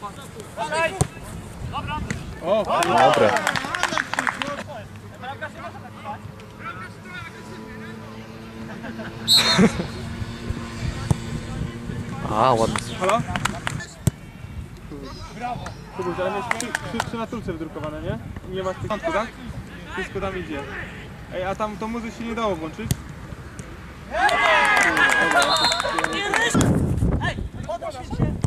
O, dobra. A, ładnie. Halo? Kubuś, ale miałeś trzy na trójce wydrukowane, nie? Nie masz tych kątków, tak? Wszystko tam idzie. Ej, a tam to muzyki się nie dało włączyć? Ej, podnoś się!